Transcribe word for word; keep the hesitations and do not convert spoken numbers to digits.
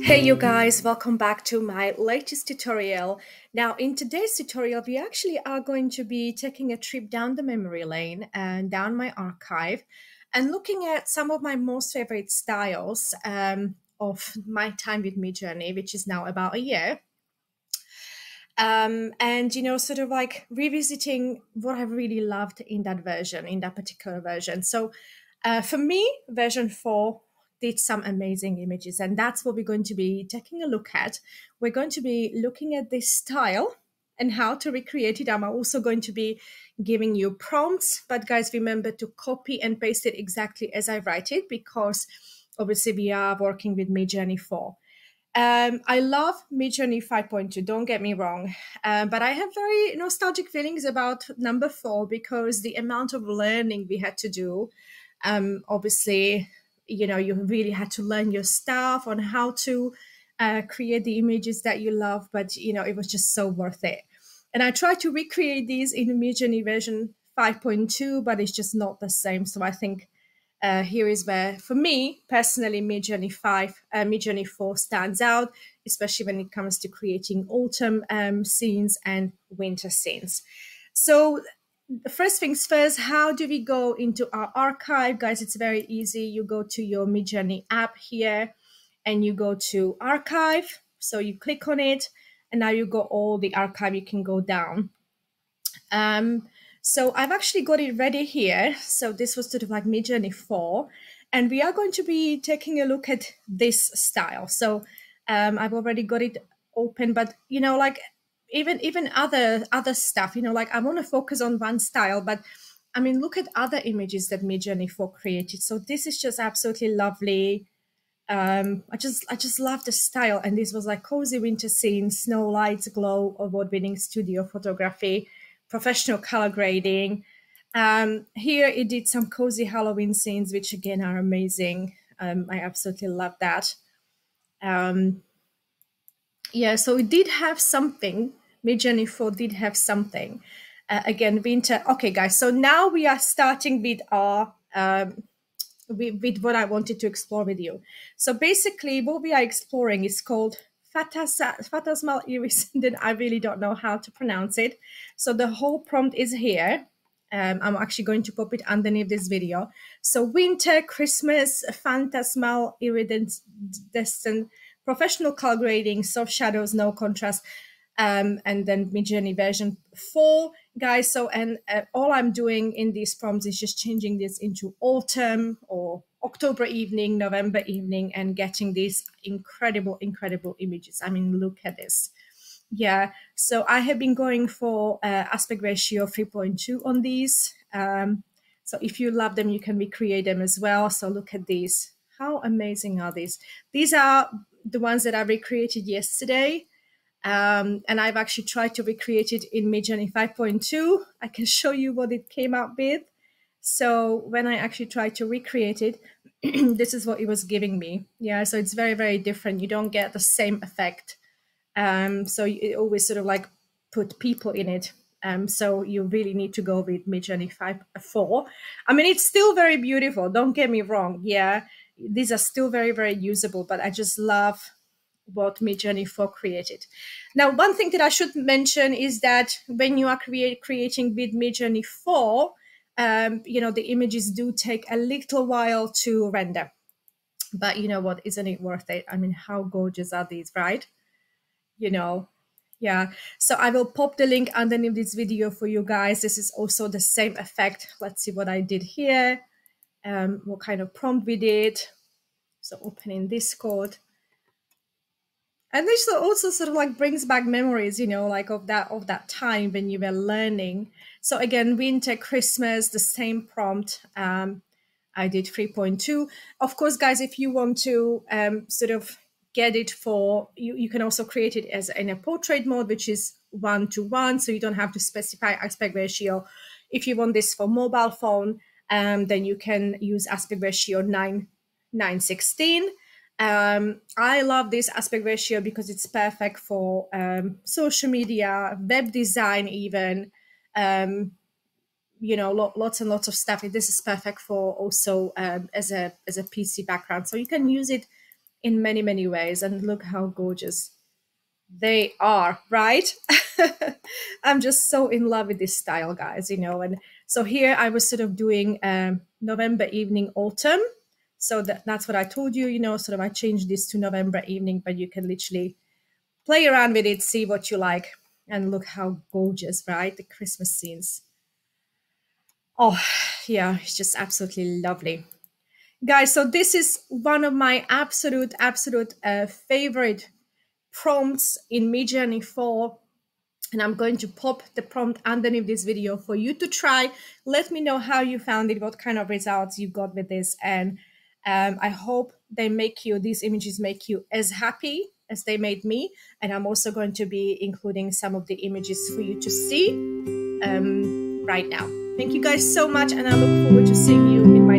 Hey you guys, welcome back to my latest tutorial. Now in today's tutorial, we actually are going to be taking a trip down the memory lane and down my archive and looking at some of my most favorite styles um, of my time with Midjourney, which is now about a year. Um, and, you know, sort of like revisiting what I really loved in that version, in that particular version. So uh, for me, version four did some amazing images, and that's what we're going to be taking a look at. We're going to be looking at this style and how to recreate it. I'm also going to be giving you prompts, but guys, remember to copy and paste it exactly as I write it, because obviously we are working with Midjourney four. Um, I love Midjourney five point two, don't get me wrong, um, but I have very nostalgic feelings about number four because the amount of learning we had to do, um, obviously, you know, you really had to learn your stuff on how to uh, create the images that you love, but, you know, it was just so worth it. And I tried to recreate these in Midjourney version five point two, but it's just not the same. So I think Uh, here is where, for me personally, Midjourney five, uh, Midjourney four stands out, especially when it comes to creating autumn um, scenes and winter scenes. So first things first, how do we go into our archive? Guys, it's very easy. You go to your Midjourney app here and you go to archive. So you click on it and now you got all the archive. You can go down. Um, so I've actually got it ready here. So this was sort of like Midjourney four, and we are going to be taking a look at this style. So um, I've already got it open, but you know, like even even other other stuff, you know, like I want to focus on one style, but I mean, look at other images that Midjourney four created. So this is just absolutely lovely. Um, I just I just love the style, and this was like cozy winter scene, snow lights, glow, award-winning studio photography, professional color grading. Um, here it did some cozy Halloween scenes, which again are amazing. Um, I absolutely love that. Um, yeah, so it did have something. Midjourney four did have something. Uh, again, winter. Okay, guys. So now we are starting with our um, with, with what I wanted to explore with you. So basically, what we are exploring is called phantasmal irridescent. I really don't know how to pronounce it. So the whole prompt is here. Um, I'm actually going to pop it underneath this video. So winter, Christmas, phantasmal irridescent, professional color grading, soft shadows, no contrast, um, and then Midjourney version four, guys. So, and uh, all I'm doing in these prompts is just changing this into autumn or October evening, November evening, and getting these incredible, incredible images. I mean, look at this. Yeah, so I have been going for uh, aspect ratio three point two on these. Um, so if you love them, you can recreate them as well. So look at these. How amazing are these? These are the ones that I recreated yesterday. Um, and I've actually tried to recreate it in Midjourney five point two. I can show you what it came up with. So when I actually tried to recreate it, this is what it was giving me. Yeah, so it's very, very different. You don't get the same effect. Um, so it always sort of like put people in it. Um, so you really need to go with Midjourney five point four. I mean, it's still very beautiful. Don't get me wrong. Yeah, these are still very, very usable, but I just love what Midjourney four created. Now, one thing that I should mention is that when you are create, creating with Midjourney four, um, you know, the images do take a little while to render. But you know what? Isn't it worth it? I mean, how gorgeous are these, right? You know, yeah. So I will pop the link underneath this video for you guys. This is also the same effect. Let's see what I did here. Um, what kind of prompt we did. So opening Discord. And this also sort of like brings back memories, you know, like of that of that time when you were learning. So again, winter, Christmas, the same prompt. Um, I did three point two. Of course, guys, if you want to um, sort of get it for, you, you can also create it as in a portrait mode, which is one to one. So you don't have to specify aspect ratio. If you want this for mobile phone, um, then you can use aspect ratio nine, nine sixteen. Um, I love this aspect ratio because it's perfect for um, social media, web design, even, um, you know, lo lots and lots of stuff. This is perfect for also um, as a as a P C background. So you can use it in many, many ways. And look how gorgeous they are, right? I'm just so in love with this style, guys, you know. And so here I was sort of doing um, November evening autumn. So that, that's what I told you, you know, sort of I changed this to November evening, but you can literally play around with it, see what you like. And look how gorgeous, right? The Christmas scenes. Oh, yeah, it's just absolutely lovely. Guys, so this is one of my absolute, absolute uh, favorite prompts in Midjourney four. And I'm going to pop the prompt underneath this video for you to try. Let me know how you found it, what kind of results you got with this. And um, I hope they make you, these images make you as happy as they made me. And I'm also going to be including some of the images for you to see um, right now. Thank you guys so much. And I look forward to seeing you in my